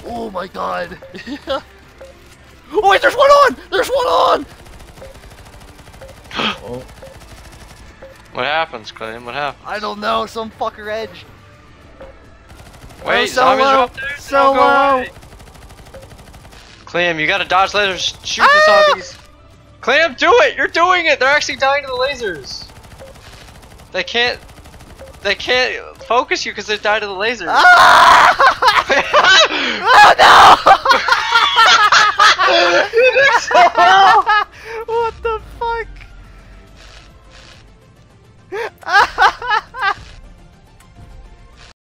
Oh my god. Oh wait, there's one on! There's one on! Oh. What happens, Clem? What happens? I don't know, some fucker edge. Wait, oh, zombies are solo! up there. Solo! Don't go away. Clem, you gotta dodge lasers. Shoot the zombies. Clem, do it! You're doing it! They're actually dying to the lasers. They can't focus you because they died to the lasers. Ah! Oh